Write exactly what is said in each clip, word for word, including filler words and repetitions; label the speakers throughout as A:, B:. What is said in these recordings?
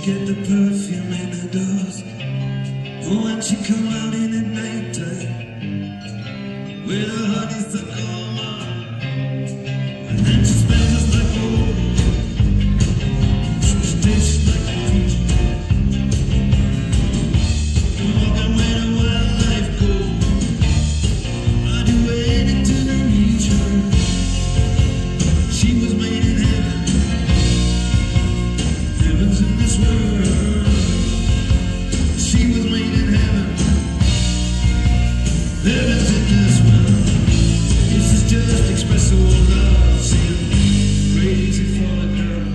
A: get the perfume in the dusk. Oh, and she come out in the nighttime with a honeysuckle mom. And then she smells just like gold. She tastes like a peach. Walking with a wildlife gold. I'd do anything to reach her. She was made in heaven. Heaven's in this world. She was made in heaven. Heaven's in this world. This is just espresso love. Saying crazy for the girl.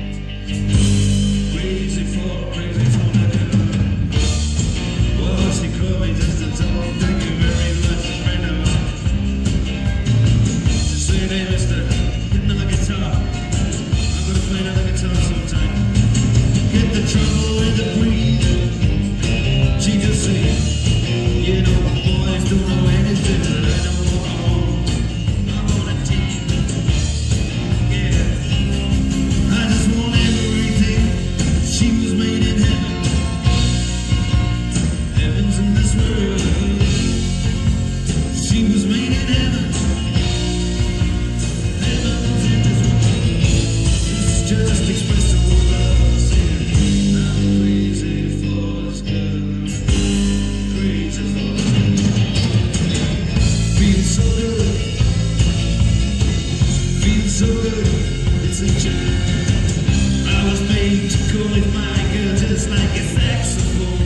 A: Crazy for, crazy for the girl. Oh, she called me just to talk. Thank you very much, friend of mine. Just say, hey, mister, get another guitar. I'm gonna play another guitar sometime. Get the trouble with the breeze. She just said, you know, boys don't know anything that I know what I want. I want a team. Yeah. I just want everything. She was made in heaven. Heaven's in this world. She was made in heaven. Heaven's in this world. It's just expressive love. Saying, I'm crazy for this girl. Crazy for this girl. Feels so good. Feels so good. It's a joy. I was made to call it my girl, just like a saxophone.